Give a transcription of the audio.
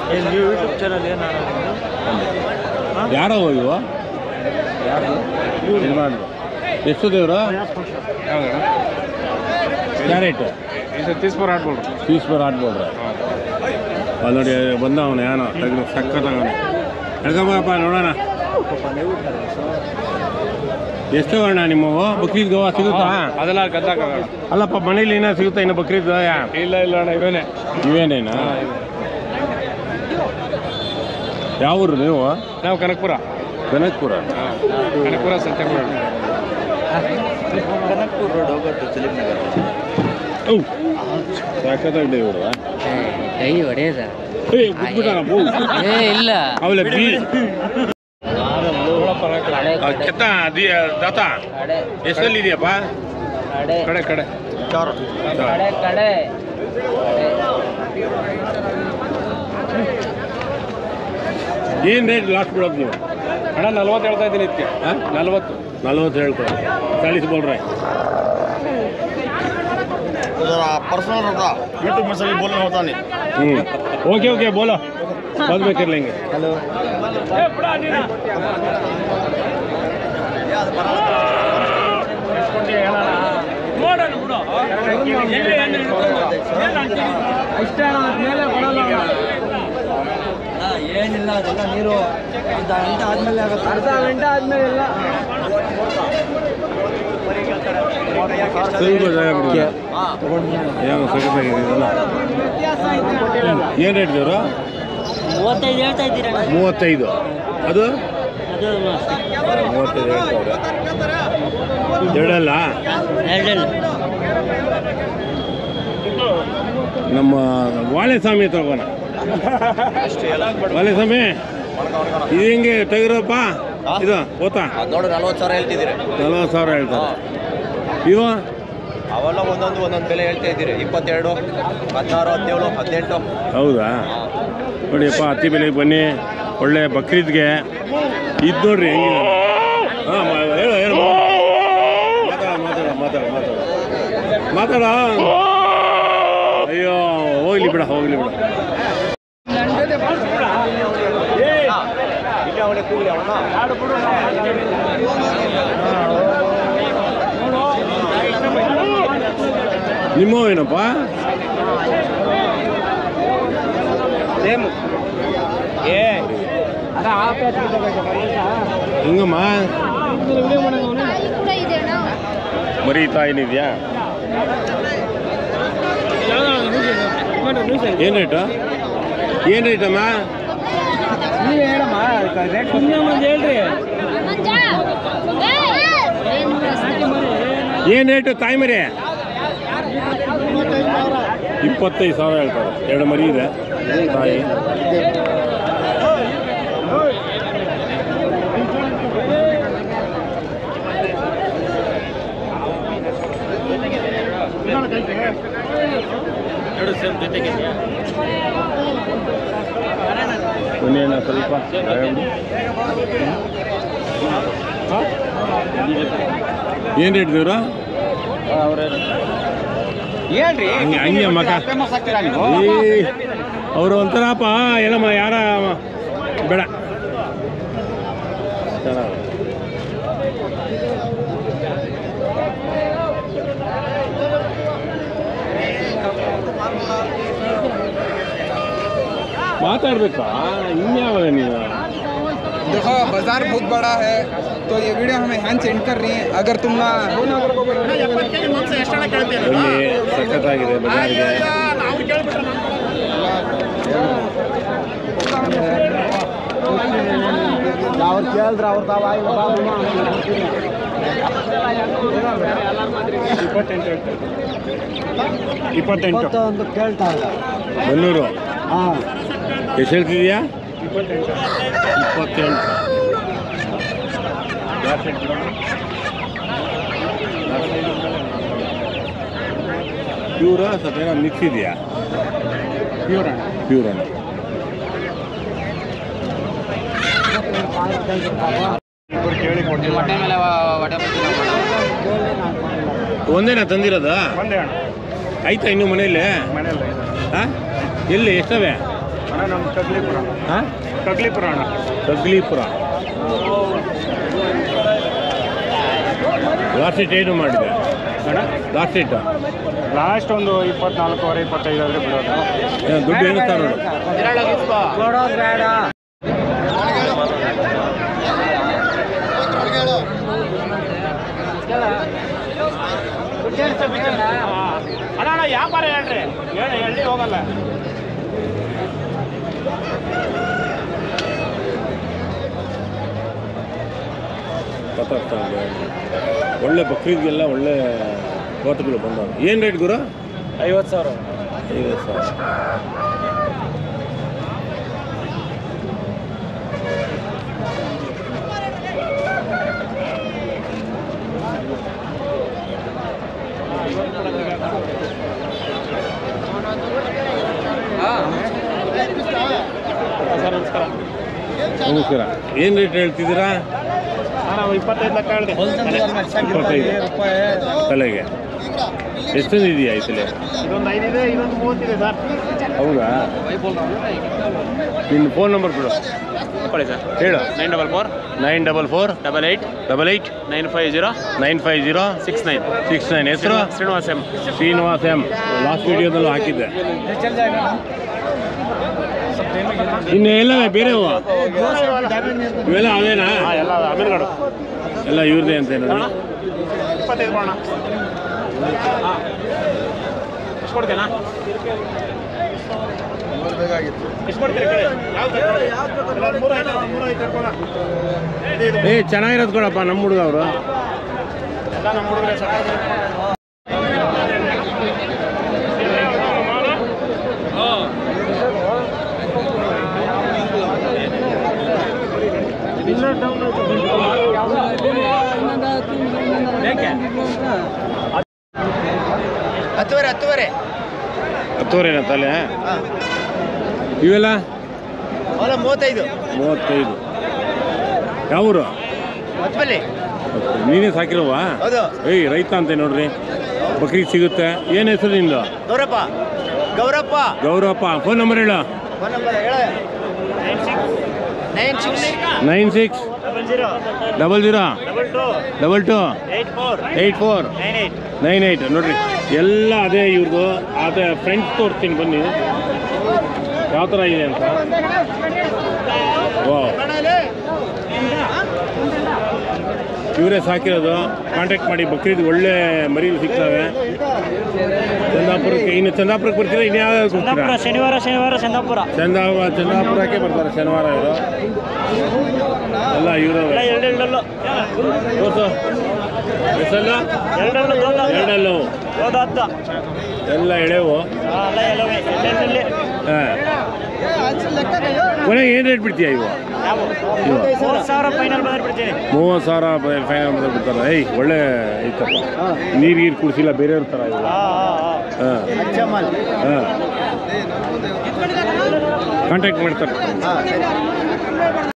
YouTube channel ಏನು ಯಾರೋ ಇವ ಎಷ್ಟು ದೇವ್ರು ಕ್ಯಾರೆಟ್ 30 पर 8 बोल रहा 30 पर 8 बोल रहा ಅಲ್ಲಿ ನೋಡಿ ಬಂದ ಅವನು ಏನೋ ತೆಗೆದು ಸಕ್ಕತ್ತಾಗವನೆ ಹೇಳ್ಕೊಬಪ್ಪ ನೋಡೋಣ ಎಷ್ಟು ಅಣ್ಣ ನಿಮ್ಮವು ಬಕ್ರೀದ್ ಗೋವಾ ಸಿಗುತ್ತಾ ಅದೆಲ್ಲ ಗದ್ದಾಗ ಅಲ್ಲಪ್ಪ ಮನೇಲಿ ಏನೋ ಸಿಗುತ್ತಾ ಇನ್ನು ಬಕ್ರೀದ್ ಇಲ್ಲ ಇಲ್ಲ ಅಣ್ಣ ಇವೇನೇನಾ ಯಾವ ಊರು ನೀವು ನಾವು ಕನಕಪುರ ಕನಕಪುರ ಸಂತೆಪುರ ಕನಕಪುರ ರೋಡ್ ಹೋಗೋದು ಸಲೀಂ ನಗರ ಸಾಕತ್ತಾಗಿದೆ ಇವರು ಕೈ ಹೊಡೆಯದ ಇಲ್ಲ ಅವಳೆ ದಾತ ಎಷ್ಟಲ್ಲಿದೆಯಪ್ಪ ಕಡೆ ಕಡೆ ಕಡೆ ಕಡೆ ಏನು ರೇಟ್ ಲಾಸ್ಟ್ ಬಿಡೋದು ನೀವು ಅಣ್ಣ 40 ಹೇಳ್ತಾ ಇದ್ದೀನಿ ಇದಕ್ಕೆ 40 ಹೇಳ್ತಾರೆ 40 बोल रहे पर्सनल होता यूट्यूब में सभी बोलना होता नहीं ओके ओके बोलो बाद में कर लेंगे हेलो ಏನಿಲ್ಲ ಅದೆಲ್ಲ ನೀರು ಅರ್ಧ ಗಂಟೆ ಆದ್ಮೇಲೆ ಆಗುತ್ತೆ ಅರ್ಧ ಗಂಟೆ ಆದ್ಮೇಲೆ ಎಲ್ಲ ಏನು ರೇಟ್ ದೇವ್ರು 35 ಹೇಳ್ತಾ ಇದ್ದೀರ 35 ಅದು 35 ಎರಡಲ್ಲ ನಮ್ಮ ವಾಳೆಸ್ವಾಮಿ ತಗೋಣ ವಾಳೆಸ್ವಾಮಿ ಇದು ಹೆಂಗೆ ತೆಗಿರಪ್ಪ ಇದು ಓತಾ ನೋಡಿ 40,000 ಹೇಳ್ತಿದ್ದೀರಿ 40,000 ಹೇಳ್ತಾರೆ ಇವು ಅವೆಲ್ಲ ಒಂದೊಂದು ಬೆಲೆ ಹೇಳ್ತಾ ಇದ್ದೀರಿ 22 16 17 18 ಹೌದಾ ನೋಡಿಯಪ್ಪ ಹತ್ತಿ ಬೆಲೆಗೆ ಬನ್ನಿ ಒಳ್ಳೆ ಬಕ್ರೀದ್ಗೆ ಇದು ನೋಡ್ರಿ ಹೆಂಗಿದೆ ಹಾಂ ಹೇಳು ಹೇಳು ಮಾತಾಡ ಅಯ್ಯೋ ಹೋಗ್ಲಿ ಬಿಡ ನಿಮ್ಮ ಏನಪ್ಪ ಹಿಂಗಮ್ಮ ಮರೀತಾ ಏನಿದೆಯಾ ಏನು ರೇಟಮ್ಮ ಏನು ರೇಟು ತಾಯಿ ಮರಿ 25,000 ಹೇಳ್ತಾರೆ ಎರಡು ಮರಿ ಇದೆ ತಾಯಿ ಇನ್ನೇನ ಸ್ವಲ್ಪ ಏನು ರೇಟ್ ದೇವ್ರ ಹಂಗೆ ಮಕ್ಕ ಅವರು ಒಂಥರಪ್ಪ ಏನಮ್ಮ ಯಾರ ಬೇಡ ಮಾತಾಡ್ಬೇಕಾ ಇನ್ಯಾವಾಗ ನೀವು देखो बाजार बहुत बड़ा है तो ये वीडियो हमें हैंड सेंड कर रही है अगर तुम ಸಖತ್ತಾಗಿದೆ ಬಜಾರ್ಗೆ ಅವ್ರು ಕೇಳಿದ್ರೆ ಅವ್ರು ಇಪ್ಪತ್ತೆಂಟು ಕೇಳ್ತಾ ಇಲ್ಲ ಬೆನ್ನೂರು ಹಾಂ ಎಷ್ಟು ಹೇಳ್ತಿದ್ಯಾ 28 ಪ್ಯೂರಾ ಸ್ವಲ್ಪ ಏನೋ ಮಿಕ್ಸ್ ಇದೆಯಾ ಪ್ಯೂರ್ ಅಣ್ಣ ಒಂದೇನಾ ತಂದಿರೋದ ಆಯ್ತಾ ಇನ್ನು ಮನೆಯಲ್ಲಿ ಹಾಂ ಎಲ್ಲಿ ಎಷ್ಟವೆ ನಮ್ಮ ಕಗ್ಲಿಪುರ ಹಾಂ ಕಗ್ಲಿಪುರ ಅಣ್ಣ ಕಗ್ಲಿಪುರ ಲಾಸ್ಟ್ ಡೇಟ್ ಏನು ಮಾಡಿದೆ ಅಣ್ಣ ಲಾಸ್ಟ್ ಡೇಟ್ ಲಾಸ್ಟ್ ಒಂದು 24 25 ಆದರೆ ಬಿಡೋದು ದುಡ್ಡು ಏನು ಸರ್ ಕೊಡೋದು ಬೇಡ. ಅಣ್ಣ ವ್ಯಾಪಾರ ಹೇಳ್ರಿ ಹೇಳಿ ಹೋಗಲ್ಲ ಒಳ್ಳೆ ಬಕ್ರೀದ್ಗೆಲ್ಲ ಒಳ್ಳೆ ತೋಟಗಳು ಬಂದವು. ಏನು ರೇಟ್ ಗುರು? 50,000. 50,000. ಸರ್ ನಮಸ್ಕಾರ. ನಮಸ್ಕಾರ. ಏನು ರೇಟ್ ಹೇಳ್ತಿದ್ದೀರಾ? ನಾವು 25 ಲಕ್ಷ ಹೇಳಿದೆ. 25 ತಲೆಗೆ. ಎಷ್ಟೊಂದು ಇದೆಯಾ ಈ ತಲೆ? ಇದೊಂದು 5 ಇದೆ, ಇದೊಂದು 30 ಇದೆ ಸರ್. ಹೌದಾ? ನಿನ್ನ ಫೋನ್ ನಂಬರ್ ಬಿಡು. ಕೊಡಿ ಸರ್. ಹೇಳು. 944 944 88 88 950 950 69. ಹೆಸರು? Srinivas M. Srinivas M. Last ವಿಡಿಯೋದಲ್ಲೂ ಹಾಕಿದ್ದೆ. ಇನ್ನು ಎಲ್ಲ ಬೇರೆ ಇವೆಲ್ಲ ಅವೇನಾ? ಎಲ್ಲ ಅಮೀರ್ಗಡು ಎಲ್ಲ ಇವ್ರದೇ ಅಂತ ನೋಡಿ. 25 ಮಾಡೋಣ. ಎಷ್ಟು ಕೊಡ್ತೇನಾ? ಎಷ್ಟು ಕೊಡ್ತೀರಿ ಕಡೆ? ಏ ಚೆನ್ನಾಗಿರೋದು ಕೊಡಪ್ಪ ನಮ್ಮ ಹುಡುಗ ಅವರು. ಎಲ್ಲ ನಮ್ಮ ಹುಡುಗರೇ ಸರ್. ಹತ್ತುವರೆನಾ ತಲೆ? ಇವೆಲ್ಲ 35. 35. ಯಾವೂರು? ನೀನೇ ಸಾಕಿರೋವಾ? ಹೌದು. ಏಯ್ ರೈತ ಅಂತೆ ನೋಡ್ರಿ. ಬಕ್ರೀದ್ ಸಿಗುತ್ತೆ. ಏನು ಹೆಸರು ನಿಂದು? ಗೌರಪ್ಪ. ಗೌರಪ್ಪ. ಫೋನ್ ನಂಬರ್ ಹೇಳು. 96 96 00 22 84 98 ನೋಡ್ರಿ. ಎಲ್ಲ ಅದೇ ಇವ್ರದ್ದು. ಅದೇ ಫ್ರೆಂಡ್ಸ್ ತೋರಿಸ್ತೀನಿ ಬನ್ನಿ ಯಾವ ಥರ ಇದೆ ಅಂತ. ವಾ, ಇವರೇ ಸಾಕಿರೋದು. ಕಾಂಟ್ಯಾಕ್ಟ್ ಮಾಡಿ. ಬಕ್ರೀದ್ ಒಳ್ಳೆ ಮರಿಗಳು ಸಿಗ್ತವೆ ಚಂದಾಪುರಕ್ಕೆ. ಇನ್ನು ಚಂದಾಪುರಕ್ಕೆ ಬರ್ತೀರಾ? ಇನ್ನು ಯಾವ್ಯಾವ ಕೊಡ್ತೀರಾ? ಶನಿವಾರ ಚಂದಾಪುರ. ಚಂದಾಪುರಕ್ಕೆ ಬರ್ತಾರೆ ಶನಿವಾರ ಇವರು ಎಲ್ಲ. ಇವರು ತೋರ್ಸು. ಹೆಸಲ್ಲ ಎರಡಲ್ಲು ಎಲ್ಲ ಎಳೆವು. ಹಾಂ, ಕೊನೆಗೆ ಏನು ರೇಟ್ ಬಿಡ್ತೀಯ ಇವು? 30,000 ಫೈನಲ್ ಬಂದ್ರೆ ಬಿಡ್ತೀನಿ. 30,000 ಫೈನಲ್ ಬಂದ್ರೆ ಬಿಡ್ತಾರೆ. ಏಯ್ ಒಳ್ಳೆ ಐತಪ್ಪ. ನೀರು ಕುಡಿಸಿಲ್ಲ ಬೇರೆಯವ್ರ ಥರ ಇವು. ಹಾಂ ಹಾಂ, ಕಾಂಟ್ಯಾಕ್ಟ್ ಮಾಡ್ತಾರೆ.